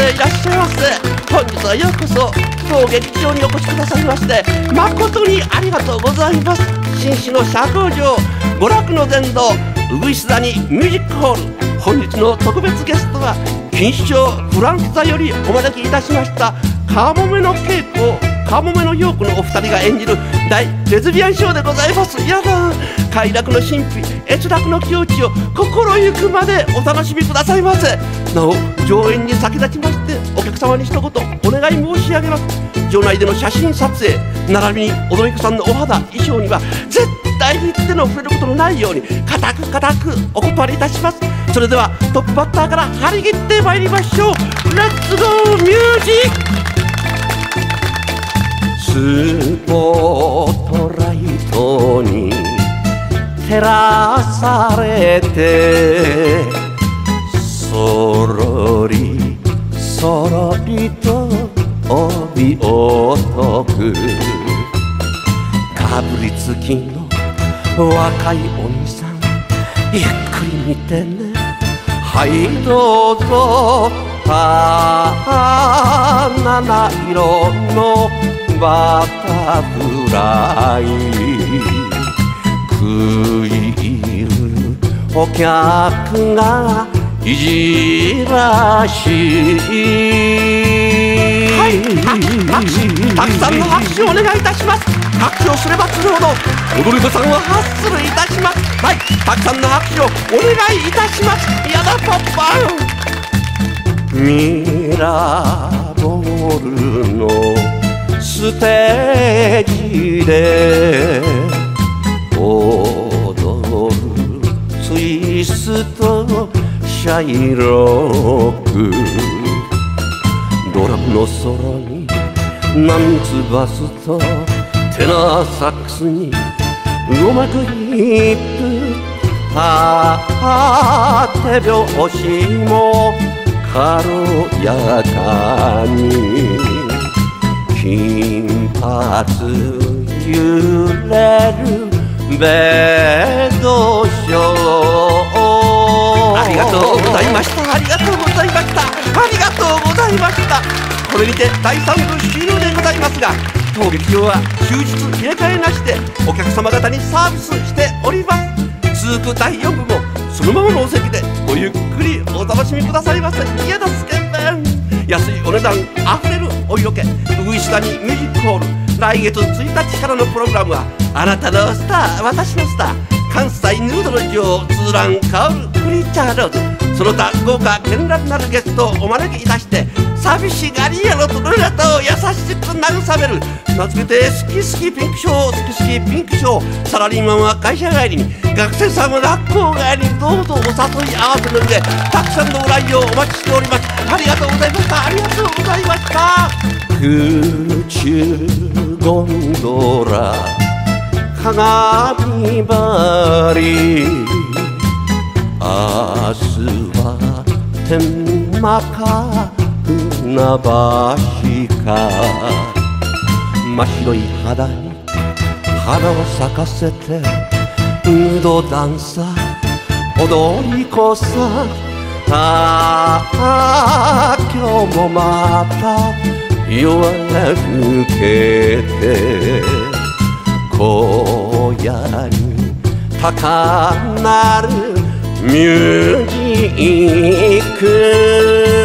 いらっしゃいませ。本日はようこそ当劇場にお越しくださいまして誠にありがとうございます。紳士の社交場、娯楽の殿堂、うぐいす谷ミュージックホール。本日の特別ゲストは錦糸町フランス座よりお招きいたしましたかもめの稽古、かもめの陽子のお二人が演じる大レズビアンショーでございます。やだ、快楽の神秘、悦楽の境地を心ゆくまでお楽しみくださいませ。なお上演に先立ちましてお客様に一言お願い申し上げます。場内での写真撮影並びに踊り子さんのお肌衣装には絶対に手の触れることのないように固くお断りいたします。それではトップバッターから張り切ってまいりましょう。レッツゴーミュージック。スポットライトに照らされてそろりそろりと帯を解くかぶりつきの若いお兄さん、ゆっくり見てね。はいどうぞ。七色のバタフライ食い入るお客がいじらしい。はい、たくさんの拍手をお願いいたします。拍手をすればするほど踊り子さんはハッスルいたします。はい、たくさんの拍手をお願いいたします。やだパパミラボールのステージで踊るツイストシャイロックドラムのソロにナンツバスとテナーサックスにうまくいく手拍子も軽やかに金髪揺れるベッドショー。ありがとうございました。ありがとうございました。ありがとうございました。これにて第3部終了でございますが、当劇場は終日入れ替えなしでお客様方にサービスしております。続く第4部もそのままのお席でごゆっくりお楽しみくださいませ。嫌だすけんべん。安いお値段あふれるお色気、うぐいす谷ミュージックホール。来月1日からのプログラムはあなたのスター、私のスター、関西ヌードル女王ツーランカウルクリーチャーローズ、その他豪華絢爛なるゲストをお招きいたして寂しがり屋のトルネタを優しく慰める、名付けて好き好きピンクショー、好き好きピンクショー。サラリーマンは会社帰りに、学生さんは学校帰りにどうぞお誘い合わせるんでたくさんのご来場お待ちしております。ありがとうございました。ありがとうございました。空中ゴンドラ鏡張り、明日は天満か船橋か、真っ白い肌に花を咲かせてムードダンサー踊り子さん、今日もまた夜が更けて荒野に高鳴るミュージック。